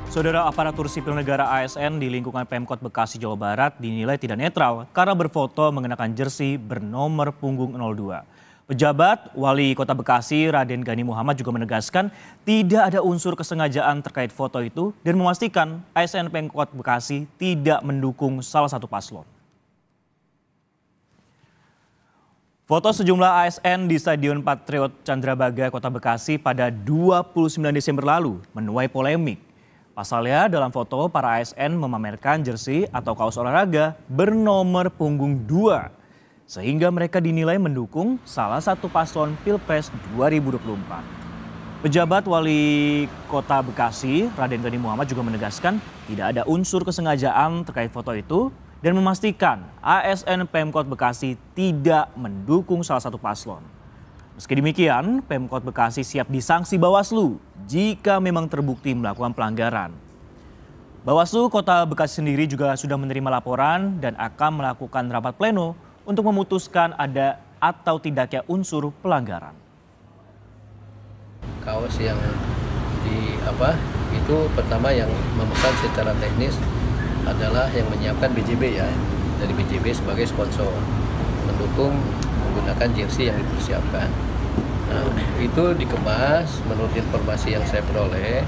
Saudara, aparatur sipil negara ASN di lingkungan Pemkot Bekasi, Jawa Barat dinilai tidak netral karena berfoto mengenakan jersey bernomor punggung 02. Pejabat Wali Kota Bekasi, Raden Gani Muhammad juga menegaskan tidak ada unsur kesengajaan terkait foto itu dan memastikan ASN Pemkot Bekasi tidak mendukung salah satu paslon. Foto sejumlah ASN di Stadion Patriot Candrabaga, Kota Bekasi pada 29 Desember lalu menuai polemik. Pasalnya dalam foto para ASN memamerkan jersey atau kaos olahraga bernomor punggung 2. Sehingga mereka dinilai mendukung salah satu paslon Pilpres 2024. Pejabat Wali Kota Bekasi, Raden Gani Muhammad juga menegaskan tidak ada unsur kesengajaan terkait foto itu dan memastikan ASN Pemkot Bekasi tidak mendukung salah satu paslon. Meski demikian, Pemkot Bekasi siap disanksi Bawaslu jika memang terbukti melakukan pelanggaran. Bawaslu Kota Bekasi sendiri juga sudah menerima laporan dan akan melakukan rapat pleno untuk memutuskan ada atau tidaknya unsur pelanggaran. Kaos yang itu pertama yang memesan secara teknis adalah yang menyiapkan BJB ya, dari BJB sebagai sponsor mendukung menggunakan jersey yang dipersiapkan. Nah, itu dikemas menurut informasi yang saya peroleh,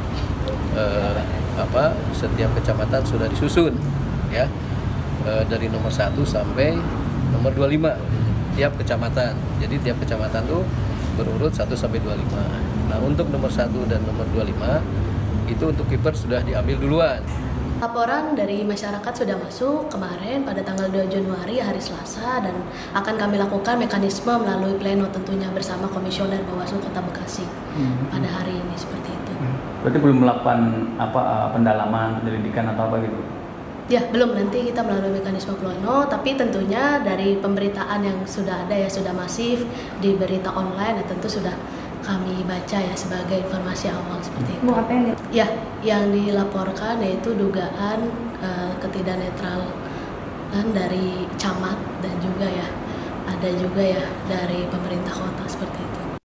setiap kecamatan sudah disusun ya, dari nomor 1 sampai nomor 25 tiap kecamatan. Jadi tiap kecamatan tuh berurut 1 sampai 25. Nah, untuk nomor 1 dan nomor 25 itu untuk kiper sudah diambil duluan. Laporan dari masyarakat sudah masuk kemarin pada tanggal 2 Januari hari Selasa dan akan kami lakukan mekanisme melalui pleno tentunya bersama Komisioner Bawaslu Kota Bekasi pada hari ini seperti itu. Berarti belum melakukan pendalaman, penyelidikan atau apa gitu? Ya, belum, nanti kita melalui mekanisme pleno, tapi tentunya dari pemberitaan yang sudah ada ya, sudah masif di berita online ya, tentu sudah kami baca ya sebagai informasi awal seperti itu. Apa yang ya, yang dilaporkan yaitu dugaan ketidaknetralan dari camat dan juga ya ada juga ya dari pemerintah kota seperti itu.